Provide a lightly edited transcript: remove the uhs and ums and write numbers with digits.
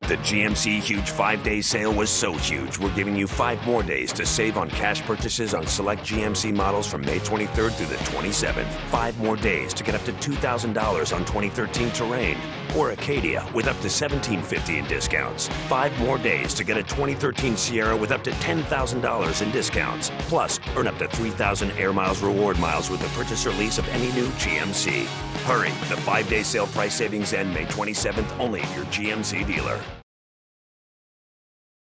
The GMC Huge 5-Day Sale was so huge, we're giving you 5 more days to save on cash purchases on select GMC models from May 23rd through the 27th. 5 more days to get up to $2,000 on 2013 Terrain or Acadia with up to $1,750 in discounts. 5 more days to get a 2013 Sierra with up to $10,000 in discounts. Plus, earn up to 3,000 AirMiles reward miles with the purchase or lease of any new GMC. Hurry, the 5-day sale price savings end May 27th only at your GMC dealer.